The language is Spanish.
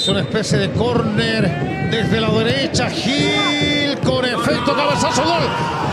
Es una especie de córner desde la derecha. Gil con efecto, cabezazo, gol.